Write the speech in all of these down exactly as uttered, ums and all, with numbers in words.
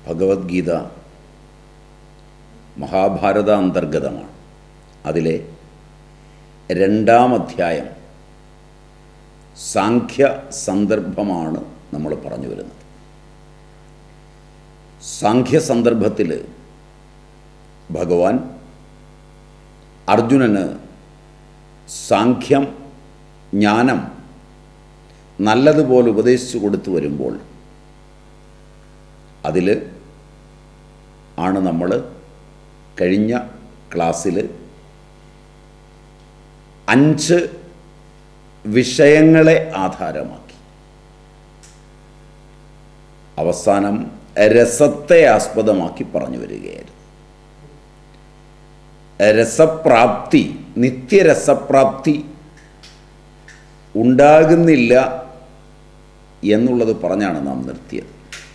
ഭഗവത്ഗീത മഹാഭാരത അന്തർഗതമാണ്. അതിലെ രണ്ടാം അധ്യായം സാഖ്യ സന്ദർഭമാണ് നമ്മൾ പറഞ്ഞു വരുന്നത്. സാഖ്യ സന്ദർഭത്തിൽ ഭഗവാൻ അർജുനന് സാഖ്യം ജ്ഞാനം നല്ലതുപോലെ ഉപദേശിച്ചു കൊടുത്തു വരുമ്പോൾ അതിൽ ആണ് നമ്മൾ കഴിഞ്ഞ ക്ലാസ്സിൽ അഞ്ച് വിഷയങ്ങളെ ആധാരമാക്കി അവസാനം രസത്തെ ആസ്പദമാക്കി പറഞ്ഞു വരികയായിരുന്നു. രസപ്രാപ്തി, നിത്യരസപ്രാപ്തി ഉണ്ടാകുന്നില്ല എന്നുള്ളത് പറഞ്ഞാണ് നാം നിർത്തിയത്.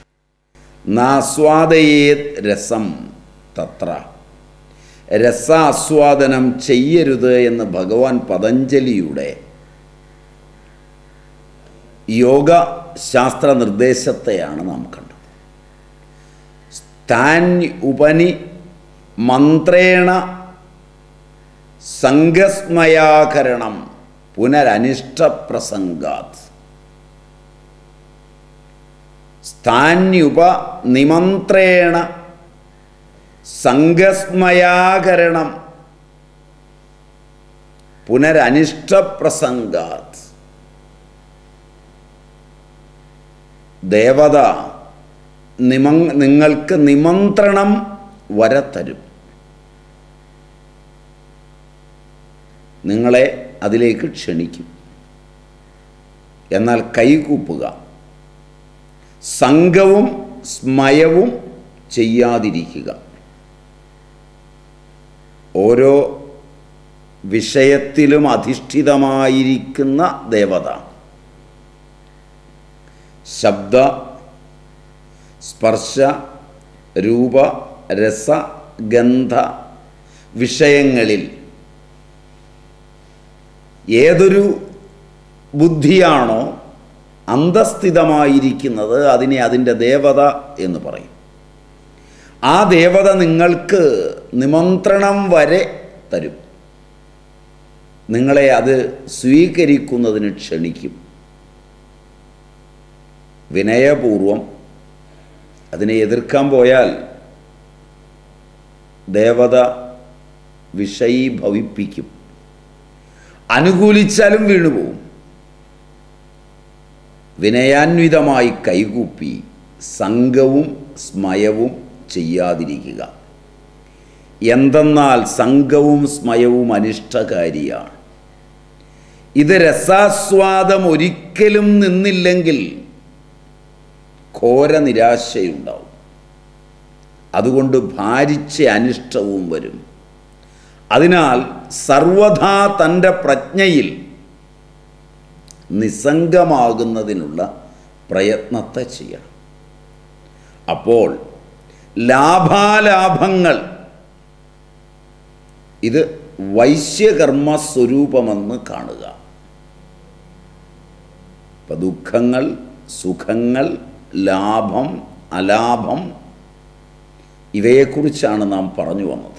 നാസ്വാദയേത് രസം തത്ര, രസാസ്വാദനം ചെയ്യരുത് എന്ന് ഭഗവാൻ പതഞ്ജലിയുടെ യോഗ ശാസ്ത്ര നിർദ്ദേശത്തെയാണ് നാം കണ്ടത്. സ്ഥാൻ ഉപനി മന്ത്രേണ സംഗസ്മയാകരണം പുനരനിഷ്ടപ്രസംഗാത്. സ്ഥാന്യുപ നിമന്ത്രേണ സംഗസ്മയാകരണം പുനരനിഷ്ടപ്രസംഗാത്. ദേവത നിമ നിങ്ങൾക്ക് നിമന്ത്രണം വരത്തരും, നിങ്ങളെ അതിലേക്ക് ക്ഷണിക്കും, എന്നാൽ കൈകൂപ്പുക, സംഘവും സ്മയവും ചെയ്യാതിരിക്കുക. ഓരോ വിഷയത്തിലും അധിഷ്ഠിതമായിരിക്കുന്ന ദേവത ശബ്ദ സ്പർശ രൂപ രസ ഗന്ധ വിഷയങ്ങളിൽ ഏതൊരു ബുദ്ധിയാണോ അന്തസ്ഥിതമായിരിക്കുന്നത് അതിനെ അതിൻ്റെ ദേവത എന്ന് പറയും. ആ ദേവത നിങ്ങൾക്ക് നിമന്ത്രണം വരെ തരും, നിങ്ങളെ അത് സ്വീകരിക്കുന്നതിന് ക്ഷണിക്കും. വിനയപൂർവം അതിനെ എതിർക്കാൻ പോയാൽ ദേവത വിഷയീഭവിപ്പിക്കും, അനുകൂലിച്ചാലും വീണുപോകും. വിനയാന്വിതമായി കൈകൂപ്പി സംഘവും സ്മയവും ചെയ്യാതിരിക്കുക. എന്തെന്നാൽ സംഘവും സ്മയവും അനിഷ്ടകാരിയാണ്. ഇത് രസാസ്വാദം ഒരിക്കലും നിന്നില്ലെങ്കിൽ ഘോര നിരാശയുണ്ടാവും. അതുകൊണ്ട് ഭാരിച്ച അനിഷ്ടവും വരും. അതിനാൽ സർവഥാ തൻ്റെ പ്രജ്ഞയിൽ നിസ്സംഗമാകുന്നതിനുള്ള പ്രയത്നത്തെ ചെയ്യണം. അപ്പോൾ ലാഭാലാഭങ്ങൾ ഇത് വൈശ്യകർമ്മ സ്വരൂപമെന്ന് കാണുക. ഇപ്പം ദുഃഖങ്ങൾ, സുഖങ്ങൾ, ലാഭം, അലാഭം ഇവയെക്കുറിച്ചാണ് നാം പറഞ്ഞു വന്നത്.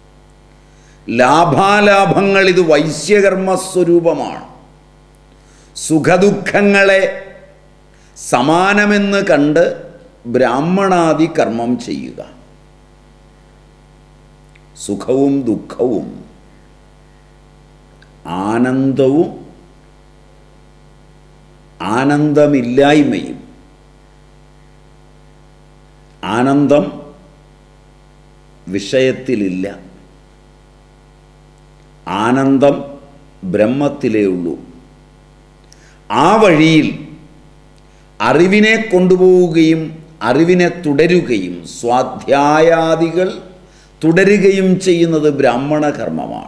ലാഭാലാഭങ്ങൾ ഇത് വൈശ്യകർമ്മ സ്വരൂപമാണ്. സുഖദുഃഖങ്ങളെ സമാനമെന്ന് കണ്ട് ബ്രാഹ്മണാദി കർമ്മം ചെയ്യുക. സുഖവും ദുഃഖവും ആനന്ദവും ആനന്ദമില്ലായ്മയും. ആനന്ദം വിഷയത്തിലില്ല, ആനന്ദം ബ്രഹ്മത്തിലേ ഉള്ളൂ. ആ വഴിയിൽ അറിവിനെ കൊണ്ടുപോവുകയും അറിവിനെ തുടരുകയും സ്വാധ്യായാദികൾ തുടരുകയും ചെയ്യുന്നത് ബ്രാഹ്മണ കർമ്മമാണ്.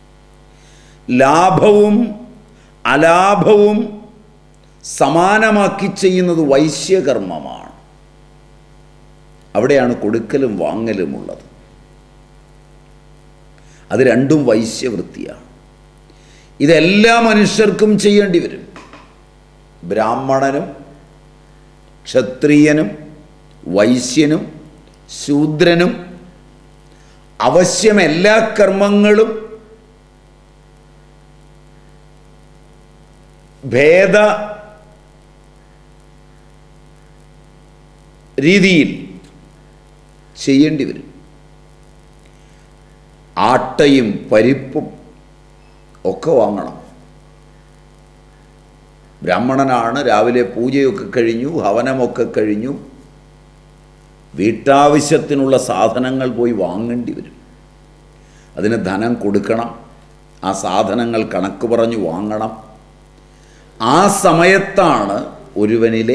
ലാഭവും അലാഭവും സമാനമാക്കി ചെയ്യുന്നത് വൈശ്യകർമ്മമാണ്. അവിടെയാണ് കൊടുക്കലും വാങ്ങലും ഉള്ളത്. അത് രണ്ടും വൈശ്യവൃത്തിയാണ്. ഇതെല്ലാ മനുഷ്യർക്കും ചെയ്യേണ്ടി വരും. ബ്രാഹ്മണനും ക്ഷത്രിയനും വൈശ്യനും ശൂദ്രനും അവശ്യം എല്ലാ കർമ്മങ്ങളും ഭേദ രീതിയിൽ ചെയ്യേണ്ടി വരും. ആട്ടയും പരിപ്പും ഒക്കെ വാങ്ങണം. ബ്രാഹ്മണനാണ്, രാവിലെ പൂജയൊക്കെ കഴിഞ്ഞു, ഹവനമൊക്കെ കഴിഞ്ഞു, വീട്ടാവശ്യത്തിനുള്ള സാധനങ്ങൾ പോയി വാങ്ങേണ്ടി വരും. അതിന് ധനം കൊടുക്കണം, ആ സാധനങ്ങൾ കണക്ക് പറഞ്ഞു വാങ്ങണം. ആ സമയത്താണ് ഒരുവനിലെ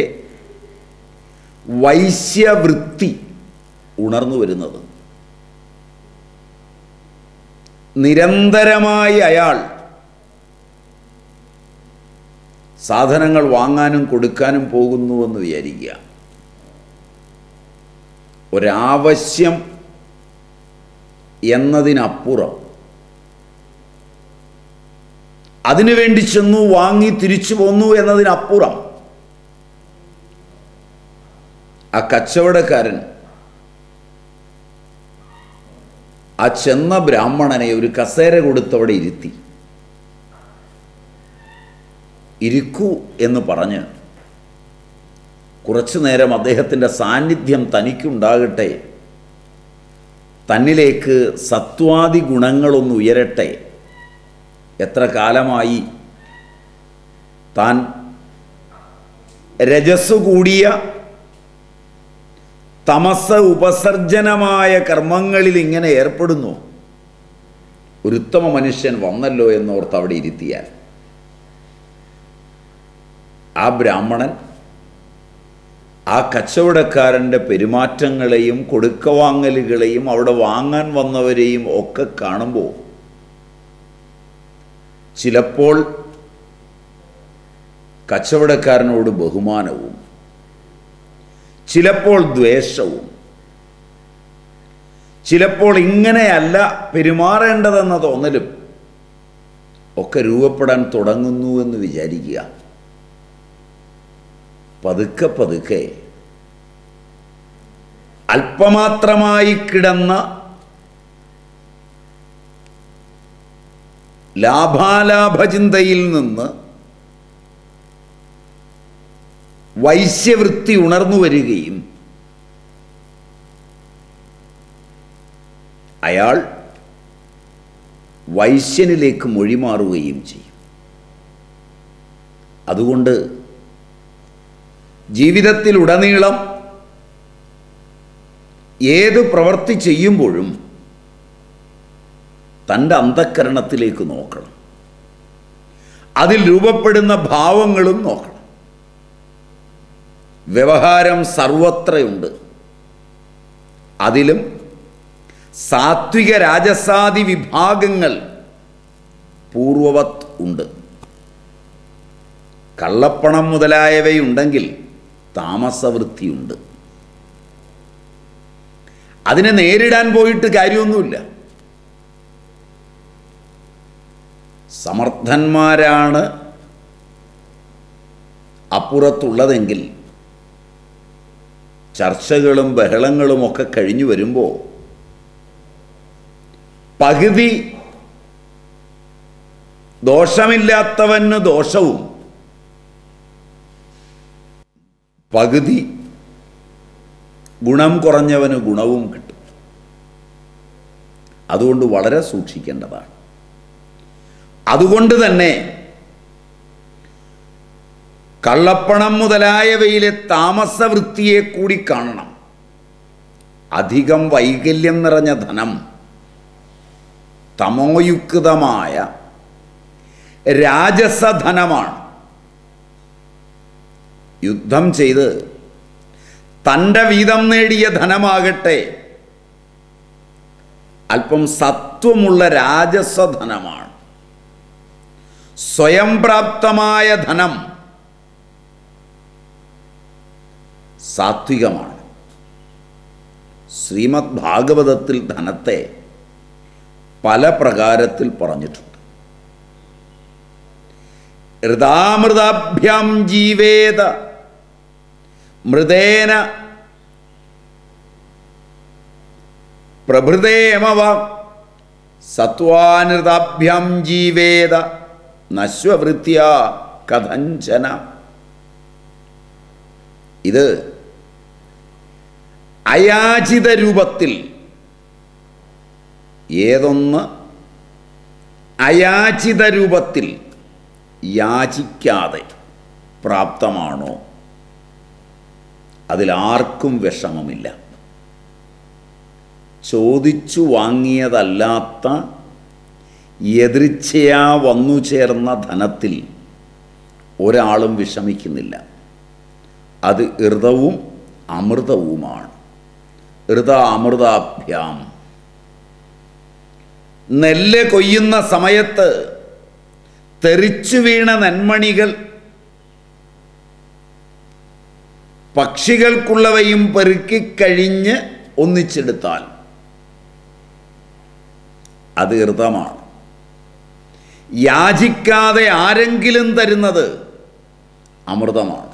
വൈശ്യവൃത്തി ഉണർന്നു വരുന്നത്. നിരന്തരമായി അയാൾ സാധനങ്ങൾ വാങ്ങാനും കൊടുക്കാനും പോകുന്നുവെന്ന് വിചാരിക്കുക. ഒരാവശ്യം എന്നതിനപ്പുറം അതിനുവേണ്ടി ചെന്നു, വാങ്ങി തിരിച്ചു പോന്നു എന്നതിനപ്പുറം ആ കച്ചവടക്കാരൻ ആ ചെന്ന ബ്രാഹ്മണനെ ഒരു കസേര കൊടുത്തവിടെ ഇരുത്തി. ഇരിക്കൂ എന്ന് പറഞ്ഞ് കുറച്ചു നേരം അദ്ദേഹത്തിൻ്റെ സാന്നിധ്യം തനിക്കുണ്ടാകട്ടെ, തന്നിലേക്ക് സത്വാദി ഗുണങ്ങളൊന്ന് ഉയരട്ടെ. എത്ര കാലമായി താൻ രജസ് കൂടിയ തമസ് ഉപസർജനമായ കർമ്മങ്ങളിൽ ഇങ്ങനെ ഒരുത്തമ ഒരു ഉത്തമ മനുഷ്യൻ വന്നല്ലോ എന്നോർത്ത് അവിടെ ഇരുത്തിയാൽ ആ ബ്രാഹ്മണൻ ആ കച്ചവടക്കാരൻ്റെ പെരുമാറ്റങ്ങളെയും കൊടുക്കവാങ്ങലുകളെയും അവിടെ വാങ്ങാൻ വന്നവരെയും ഒക്കെ കാണുമ്പോൾ ചിലപ്പോൾ കച്ചവടക്കാരനോട് ബഹുമാനവും, ചിലപ്പോൾ ദ്വേഷവും, ചിലപ്പോൾ ഇങ്ങനെയല്ല പെരുമാറേണ്ടതെന്ന തോന്നലും ഒക്കെ രൂപപ്പെടാൻ തുടങ്ങുന്നു എന്ന് വിചാരിക്കുക. പതുക്കെ പതുക്കെ അല്പമാത്രമായി കിടന്ന ലാഭാലാഭചിന്തയിൽ നിന്ന് വൈശ്യവൃത്തി ഉണർന്നു വരികയും അയാൾ വൈശ്യനിലേക്ക് മൊഴിമാറുകയും ചെയ്യും. അതുകൊണ്ട് ജീവിതത്തിലുടനീളം ഏത് പ്രവൃത്തി ചെയ്യുമ്പോഴും തൻ്റെ അന്തഃകരണത്തിലേക്ക് നോക്കണം, അതിൽ രൂപപ്പെടുന്ന ഭാവങ്ങളും നോക്കണം. വ്യവഹാരം സർവത്രയുണ്ട്, അതിലും സാത്വിക രാജസാദി വിഭാഗങ്ങൾ പൂർവവത് ഉണ്ട്. കള്ളപ്പണം മുതലായവയുണ്ടെങ്കിൽ താമസവൃത്തിയുണ്ട്. അതിനെ നേരിടാൻ പോയിട്ട് കാര്യമൊന്നുമില്ല. സമർത്ഥന്മാരാണ് അപ്പുറത്തുള്ളതെങ്കിൽ ചർച്ചകളും ബഹളങ്ങളും ഒക്കെ കഴിഞ്ഞു വരുമ്പോൾ പകുതി ദോഷമില്ലാത്തവന് ദോഷവും പകുതി ഗുണം കുറഞ്ഞവന് ഗുണവും കിട്ടും. അതുകൊണ്ട് വളരെ സൂക്ഷിക്കേണ്ടതാണ്. അതുകൊണ്ട് തന്നെ കള്ളപ്പണം മുതലായവയിലെ താമസവൃത്തിയെ കൂടി കാണണം. അധികം വൈകല്യം നിറഞ്ഞ ധനം തമോയുക്തമായ രാജസധനമാണ്. യുദ്ധം ചെയ്ത് തൻ്റെ വീതം നേടിയ ധനമാകട്ടെ അല്പം സത്വമുള്ള രാജസധനമാണ്. സ്വയം പ്രാപ്തമായ ധനം സാത്വികമാണ്. ശ്രീമദ് ഭാഗവതത്തിൽ ധനത്തെ പല പ്രകാരത്തിൽ പറഞ്ഞിട്ടുണ്ട്. ഹൃദാമൃതാഭ്യാം ജീവേത മൃദേന പ്രഭൃതേമവ സത്വാനൃതാഭ്യാം ജീവേത നശ്വവൃത്യ കഥഞ്ചന. ഇത് അയാചിത രൂപത്തിൽ ഏതൊന്ന് അയാചിത രൂപത്തിൽ യാചിക്കാതെ പ്രാപ്തമാണോ അതിലാർക്കും വിഷമമില്ല. ചോദിച്ചു വാങ്ങിയതല്ലാത്ത യദൃച്ഛയാ വന്നു ചേർന്ന ധനത്തിൽ ഒരാളും വിഷമിക്കുന്നില്ല. അത് ഋതവും അമൃതവുമാണ്. ഋത അമൃതാഭ്യാം. നെല്ല് കൊയ്യുന്ന സമയത്ത് തെറിച്ചു വീണ നെന്മണികൾ പക്ഷികൾക്കുള്ളവയും പെറുക്കിക്കഴിഞ്ഞ് ഒന്നിച്ചെടുത്താൽ അത് ഋതമാണ്. യാചിക്കാതെ ആരെങ്കിലും തരുന്നത് അമൃതമാണ്.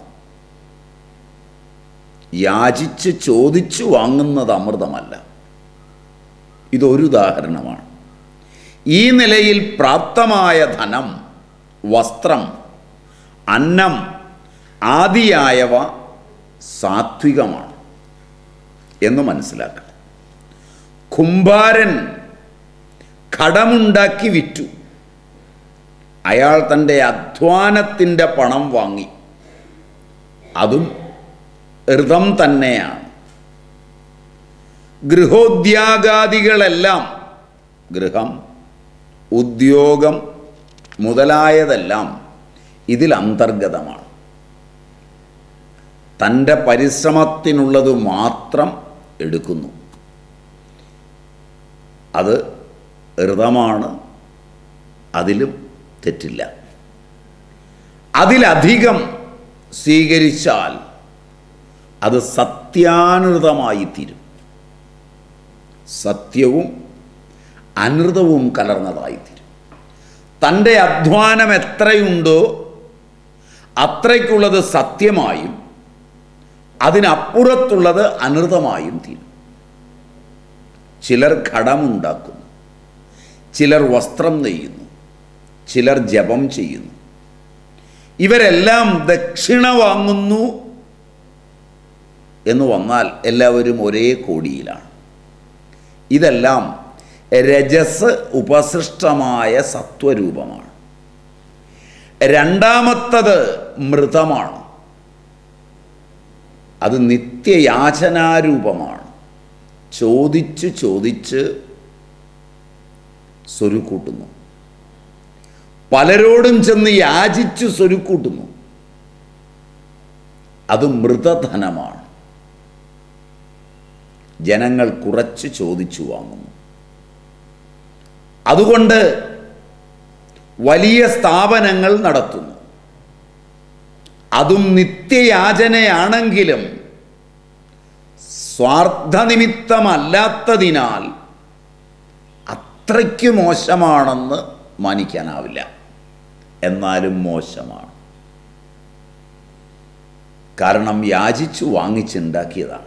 യാചിച്ച് ചോദിച്ചു വാങ്ങുന്നത് അമൃതമല്ല. ഇതൊരു ഉദാഹരണമാണ്. ഈ നിലയിൽ പ്രാപ്തമായ ധനം, വസ്ത്രം, അന്നം ആദിയായവ സാത്വികമാണ് എന്ന് മനസ്സിലാക്കണം. കുംഭാരൻ കടമുണ്ടാക്കി വിറ്റു. അയാൾ തൻ്റെ അധ്വാനത്തിൻ്റെ പണം വാങ്ങി. അതും ഋതം തന്നെയാണ്. ഗൃഹോദ്യാഗാദികളെല്ലാം, ഗൃഹം, ഉദ്യോഗം മുതലായതെല്ലാം ഇതിൽ അന്തർഗതമാണ്. തൻ്റെ പരിശ്രമത്തിനുള്ളത് മാത്രം എടുക്കുന്നു. അത് ഋതമാണ്. അതിലും തെറ്റില്ല. അതിലധികം സ്വീകരിച്ചാൽ അത് സത്യാനൃതമായി തീരും. സത്യവും അനൃതവും കലർന്നതായിത്തീരും. തൻ്റെ അധ്വാനം എത്രയുണ്ടോ അത്രയ്ക്കുള്ളത് സത്യമായും അതിനപ്പുറത്തുള്ളത് അനൃതമായും തീരും. ചിലർ ഘടമുണ്ടാക്കുന്നു, ചിലർ വസ്ത്രം നെയ്യുന്നു, ചിലർ ജപം ചെയ്യുന്നു. ഇവരെല്ലാം ദക്ഷിണ വാങ്ങുന്നു എന്ന് വന്നാൽ എല്ലാവരും ഒരേ കോടിയിലാണ്. ഇതെല്ലാം രജസ് ഉപസൃഷ്ടമായ സത്വരൂപമാണ്. രണ്ടാമത്തത് മൃതമാണ്. അത് നിത്യയാചനാരൂപമാണ്. ചോദിച്ച് ചോദിച്ച് സ്വരുക്കൂട്ടുന്നു. പലരോടും ചെന്ന് യാചിച്ചു സ്വരുക്കൂട്ടുന്നു. അത് മൃതധനമാണ്. ജനങ്ങൾ കുറച്ച് ചോദിച്ചു വാങ്ങുന്നു. അതുകൊണ്ട് വലിയ സ്ഥാപനങ്ങൾ നടത്തുന്നു. അതും നിത്യയാചനയാണെങ്കിലും സ്വാർത്ഥനിമിത്തമല്ലാത്തതിനാൽ അത്രയ്ക്ക് മോശമാണെന്ന് മാനിക്കാനാവില്ല. എന്നാലും മോശമാണ്. കാരണം യാചിച്ചു വാങ്ങിച്ചുണ്ടാക്കിയതാണ്.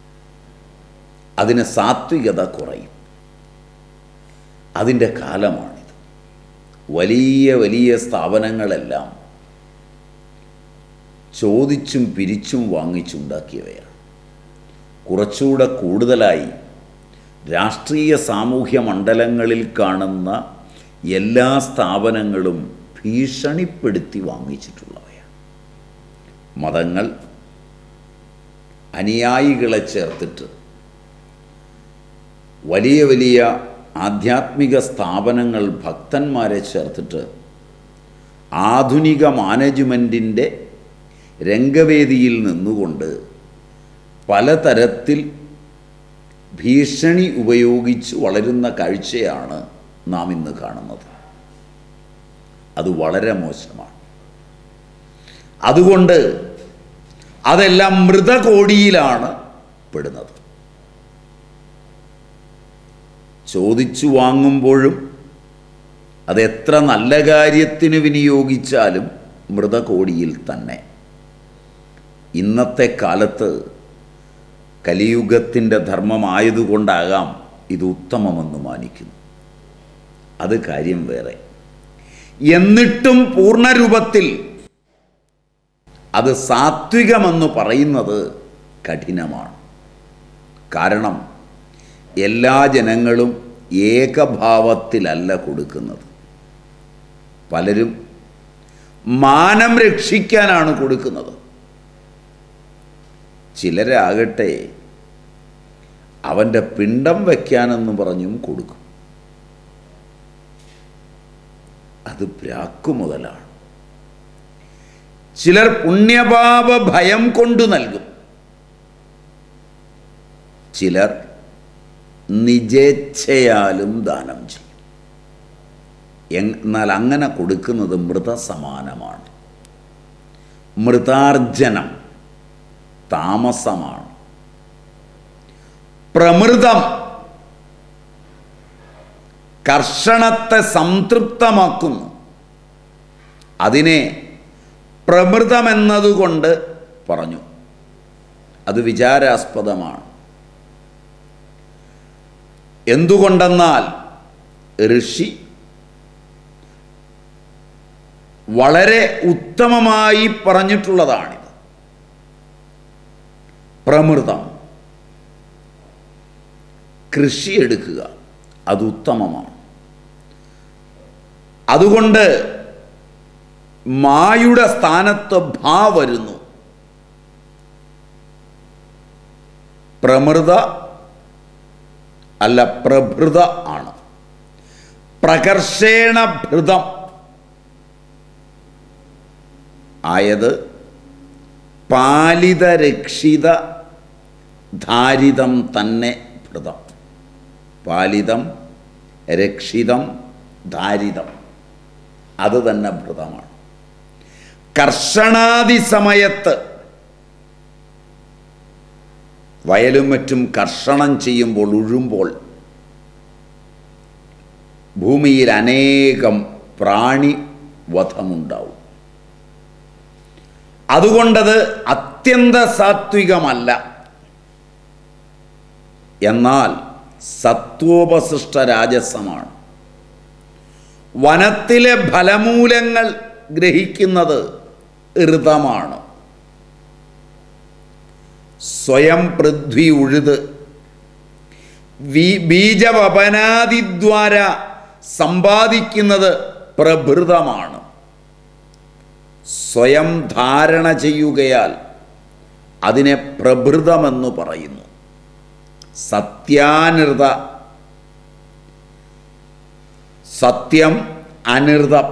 അതിന് സാത്വികത കുറയും. അതിൻ്റെ കാലമാണിത്. വലിയ വലിയ സ്ഥാപനങ്ങളെല്ലാം ചോദിച്ചും പിരിച്ചും വാങ്ങിച്ചുണ്ടാക്കിയവയാണ്. കുറച്ചുകൂടെ കൂടുതലായി രാഷ്ട്രീയ സാമൂഹ്യ മണ്ഡലങ്ങളിൽ കാണുന്ന എല്ലാ സ്ഥാപനങ്ങളും ഭീഷണിപ്പെടുത്തി വാങ്ങിച്ചിട്ടുള്ളവയാണ്. മതങ്ങൾ അനുയായികളെ ചേർത്തിട്ട് വലിയ വലിയ ആധ്യാത്മിക സ്ഥാപനങ്ങൾ ഭക്തന്മാരെ ചേർത്തിട്ട് ആധുനിക മാനേജ്മെൻറ്റിൻ്റെ രംഗവേദിയിൽ നിന്നുകൊണ്ട് പലതരത്തിൽ ഭീഷണി ഉപയോഗിച്ച് വളരുന്ന കാഴ്ചയാണ് നാം ഇന്ന് കാണുന്നത്. അത് വളരെ മോശമാണ്. അതുകൊണ്ട് അതെല്ലാം മൃതകോടിയിലാണ് പെടുന്നത്. ചോദിച്ചു വാങ്ങുമ്പോഴും അതെത്ര നല്ല കാര്യത്തിന് വിനിയോഗിച്ചാലും മൃതകോടിയിൽ തന്നെ. ഇന്നത്തെ കാലത്ത് കലിയുഗത്തിൻ്റെ ധർമ്മമായതുകൊണ്ടാകാം ഇത് ഉത്തമമെന്ന് മാനിക്കുന്നു. അത് കാര്യം വേറെ. എന്നിട്ടും പൂർണ്ണരൂപത്തിൽ അത് സാത്വികമെന്ന് പറയുന്നത് കഠിനമാണ്. കാരണം എല്ലാ ജനങ്ങളും ഏകഭാവത്തിലല്ല കൊടുക്കുന്നത്. പലരും മാനം രക്ഷിക്കാനാണ് കൊടുക്കുന്നത്. ചിലരാകട്ടെ അവൻ്റെ പിണ്ടം വയ്ക്കാനെന്ന് പറഞ്ഞും കൊടുക്കും. അത് പ്രാക്കു മുതലാണ്. ചിലർ പുണ്യപാപ ഭയം കൊണ്ട് നൽകും. ചിലർ നിജേച്ഛയാലും ദാനം ചെയ്യും. എന്നാൽ അങ്ങനെ കൊടുക്കുന്നത് മൃതസമാനമാണ്. മൃതാർജനം താമസമാണ്. പ്രമൃതം കർഷണത്തെ സംതൃപ്തമാക്കുന്നു. അതിനെ പ്രമൃതമെന്നതുകൊണ്ട് പറഞ്ഞു. അത് വിചാരാസ്പദമാണ്. എന്തുകൊണ്ടെന്നാൽ ഋഷി വളരെ ഉത്തമമായി പറഞ്ഞിട്ടുള്ളതാണിത്. പ്രമൃതം കൃഷി എടുക്കുക, അത് ഉത്തമമാണ്. അതുകൊണ്ട് മായുടെ സ്ഥാനത്ത് ഭാ വരുന്നു. പ്രമൃത അല്ല, പ്രഭൃത ആണ്. പ്രകർഷേണ ഭൃതം ആയത് പാലിത രക്ഷിത ധാരിതം തന്നെ ഭൃതം. പാലിതം, രക്ഷിതം, ധാരിതം അത് തന്നെ ഭൃതമാണ്. കർഷണാദി സമയത്ത് വയലും മറ്റും കർഷണം ചെയ്യുമ്പോൾ, ഉഴുമ്പോൾ ഭൂമിയിൽ അനേകം പ്രാണി വധമുണ്ടാവും. അതുകൊണ്ടത് അത്യന്ത സാത്വികമല്ല. എന്നാൽ സത്വോപസൃഷ്ട രാജസമാണ്. വനത്തിലെ ഫലമൂലങ്ങൾ ഗ്രഹിക്കുന്നത് ഋതമാണ്. സ്വയം പൃഥ്വി ഉഴുത് ബീജവപനാദിദ്വാര സമ്പാദിക്കുന്നത് പ്രഭൃതമാണ്. സ്വയം ധാരണ ചെയ്യുകയാൽ അതിനെ പ്രഭൃതമെന്ന് പറയുന്നു. സത്യാനിർത, സത്യം അനിർതം.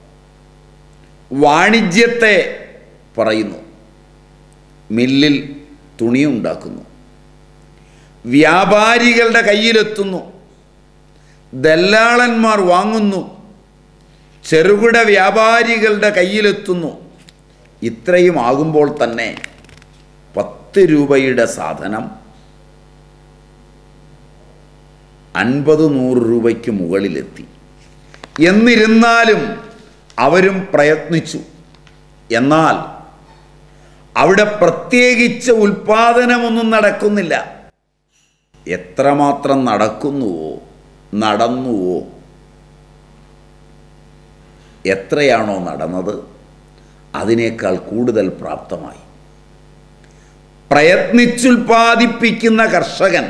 വാണിജ്യത്തെ പറയുന്നു. മില്ലിൽ തുണിയുണ്ടാക്കുന്നു, വ്യാപാരികളുടെ കയ്യിലെത്തുന്നു, ദല്ലാളന്മാർ വാങ്ങുന്നു, ചെറുകിട വ്യാപാരികളുടെ കയ്യിലെത്തുന്നു. ഇത്രയും ആകുമ്പോൾ തന്നെ പത്ത് രൂപയുടെ സാധനം അൻപത് നൂറ് രൂപയ്ക്ക് മുകളിലെത്തി. എന്നിരുന്നാലും അവരും പ്രയത്നിച്ചു. എന്നാൽ അവിടെ പ്രത്യേകിച്ച് ഉൽപാദനമൊന്നും നടക്കുന്നില്ല. എത്രമാത്രം നടക്കുന്നുവോ നടന്നുവോ എത്രയാണോ നടന്നത് അതിനേക്കാൾ കൂടുതൽ പ്രാപ്തമായി. പ്രയത്നിച്ചുൽപാദിപ്പിക്കുന്ന കർഷകൻ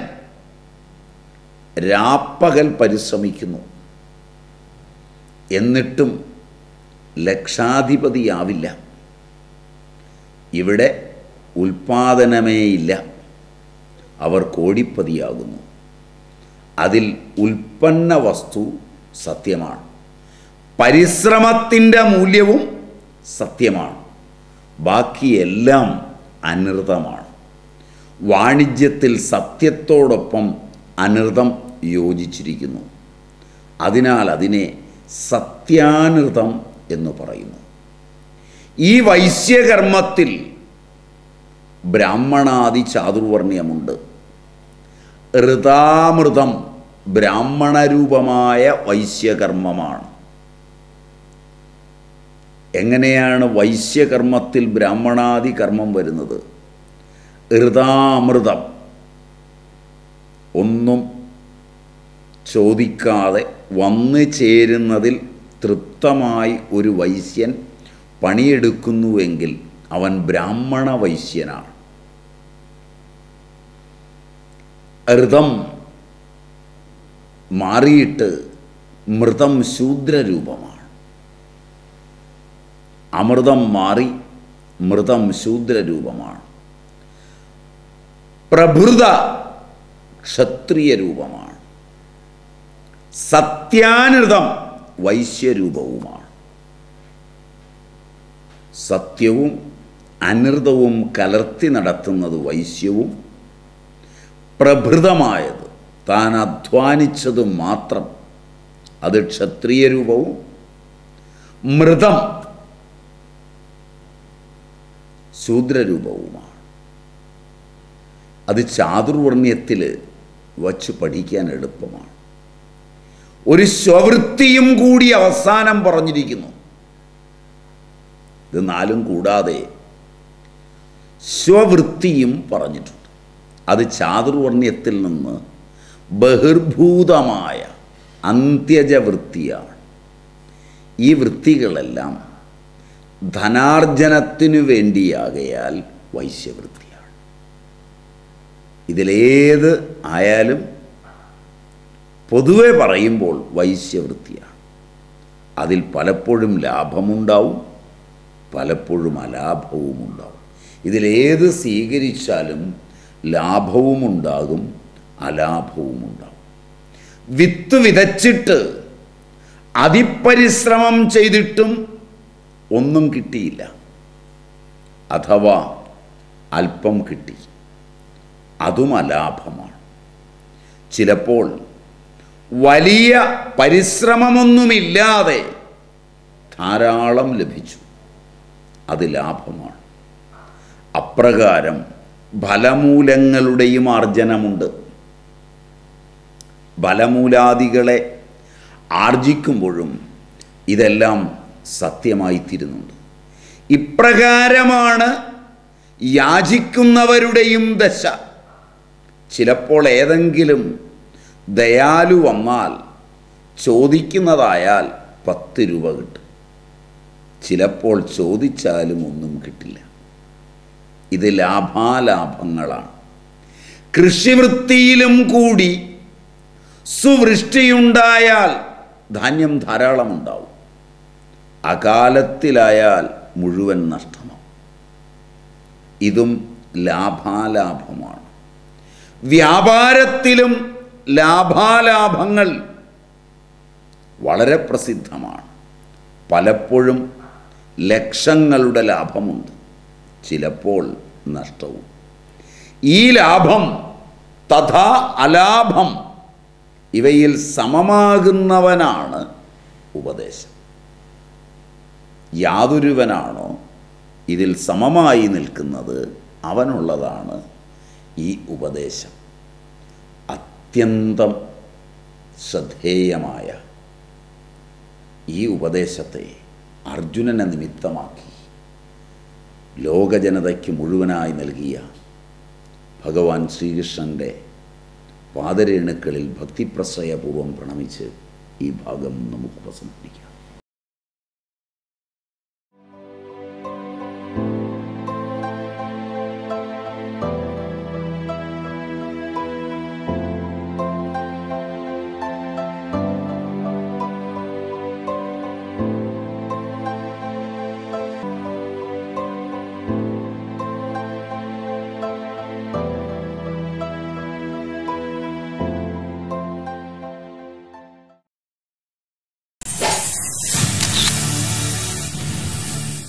രാപ്പകൽ പരിശ്രമിക്കുന്നു. എന്നിട്ടും ലക്ഷാധിപതിയാവില്ല. ഇവിടെ ഉൽപാദനമേയില്ല. അവർ കോടിപ്പതിയാകുന്നു. അതിൽ ഉൽപ്പന്ന വസ്തു സത്യമാണ്. പരിശ്രമത്തിൻ്റെ മൂല്യവും സത്യമാണ്. ബാക്കിയെല്ലാം അനൃതമാണ്. വാണിജ്യത്തിൽ സത്യത്തോടൊപ്പം അനൃതം യോജിച്ചിരിക്കുന്നു. അതിനാൽ അതിനെ സത്യാനൃതം എന്ന് പറയുന്നു. ഈ വൈശ്യകർമ്മത്തിൽ ബ്രാഹ്മണാദി ചാതുർവർണ്ണ്യമുണ്ട്. ഋതാമൃതം ബ്രാഹ്മണരൂപമായ വൈശ്യകർമ്മമാണ്. എങ്ങനെയാണ് വൈശ്യകർമ്മത്തിൽ ബ്രാഹ്മണാദി കർമ്മം വരുന്നത്? ഋതാമൃതം ഒന്നും ചോദിക്കാതെ വന്നു ചേരുന്നതിൽ തൃപ്തമായി ഒരു വൈശ്യൻ പണിയെടുക്കുന്നുവെങ്കിൽ അവൻ ബ്രാഹ്മണ വൈശ്യനാണ്. ഋതം മാറിയിട്ട് മൃതം ശൂദ്രരൂപമാണ്. അമൃതം മാറി മൃതം ശൂദ്രരൂപമാണ്. പ്രഭൃത ക്ഷത്രിയ രൂപമാണ്. സത്യാനൃതം വൈശ്യരൂപവുമാണ്. സത്യവും അനൃതവും കലർത്തി നടത്തുന്നത് വൈശ്യവും, പ്രഭൃതമായത് താൻ അധ്വാനിച്ചത് മാത്രം അത് ക്ഷത്രിയ രൂപവും, മൃതം ശൂദ്രരൂപവുമാണ്. അത് ചാതുർവർണ്ണ്യത്തിൽ വച്ച് പഠിക്കാൻ എളുപ്പമാണ്. ഒരു സ്വവൃത്തിയും കൂടി അവസാനം പറഞ്ഞിരിക്കുന്നു. ഇത് നാലും കൂടാതെ സ്വവൃത്തിയും പറഞ്ഞിട്ടുണ്ട്. അത് ചാതുർവർണ്ണ്യത്തിൽ നിന്ന് ബഹിർഭൂതമായ അന്ത്യജവൃത്തിയാണ്. ഈ വൃത്തികളെല്ലാം ധനാർജനത്തിനു വേണ്ടിയാകയാൽ വൈശ്യവൃത്തിയാണ്. ഇതിലേത് ആയാലും പൊതുവെ പറയുമ്പോൾ വൈശ്യവൃത്തിയാണ്. അതിൽ പലപ്പോഴും ലാഭമുണ്ടാവും, പലപ്പോഴും അലാഭവും ഉണ്ടാവും. ഇതിലേത് സ്വീകരിച്ചാലും ലാഭവും ഉണ്ടാകും, അലാഭവും ഉണ്ടാകും. വിത്ത് വിതച്ചിട്ട് അതിപരിശ്രമം ചെയ്തിട്ടും ഒന്നും കിട്ടിയില്ല, അഥവാ അല്പം കിട്ടി, അതും അലാഭമാണ്. ചിലപ്പോൾ വലിയ പരിശ്രമമൊന്നുമില്ലാതെ ധാരാളം ലഭിച്ചു, അത് ലാഭമാണ്. അപ്രകാരം ഫലമൂലങ്ങളുടെയും ആർജനമുണ്ട്. ഫലമൂലാദികളെ ആർജിക്കുമ്പോഴും ഇതെല്ലാം സത്യമായിത്തീരുന്നുണ്ട്. ഇപ്രകാരമാണ് യാചിക്കുന്നവരുടെയും ദശ. ചിലപ്പോൾ ഏതെങ്കിലും ദയാലു വന്നാൽ ചോദിക്കുന്നതായാൽ പത്ത് രൂപ കിട്ടും, ചിലപ്പോൾ ചോദിച്ചാലും ഒന്നും കിട്ടില്ല. ഇത് ലാഭാലാഭങ്ങളാണ്. കൃഷിവൃത്തിയിലും കൂടി സുവൃഷ്ടിയുണ്ടായാൽ ധാന്യം ധാരാളമുണ്ടാവും, അകാലത്തിലായാൽ മുഴുവൻ നഷ്ടമാവും. ഇതും ലാഭാലാഭമാണ്. വ്യാപാരത്തിലും ലാഭാലാഭങ്ങൾ വളരെ പ്രസിദ്ധമാണ്. പലപ്പോഴും ലക്ഷങ്ങളുടെ ലാഭമുണ്ട്, ചിലപ്പോൾ നഷ്ടവും. ഈ ലാഭം തഥാ അലാഭം ഇവയിൽ സമമാകുന്നവനാണ് ഉപദേശം. യാതൊരുവനാണോ ഇതിൽ സമമായി നിൽക്കുന്നത് അവനുള്ളതാണ് ഈ ഉപദേശം. അത്യന്തം ശ്രദ്ധേയമായ ഈ ഉപദേശത്തെ അർജുനനെ നിമിത്തമാക്കി ലോകജനതയ്ക്ക് മുഴുവനായി നൽകിയ ഭഗവാൻ ശ്രീകൃഷ്ണൻ്റെ പാദരേണുക്കളിൽ ഭക്തിപ്രശ്രയപൂർവം പ്രണമിച്ച് ഈ ഭാഗം നമുക്ക് ഉപസംഹരിക്കാം.